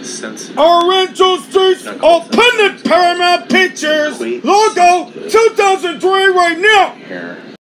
sensitive. Orange Streets Open Paramount Pictures logo 2003 right now. Hair.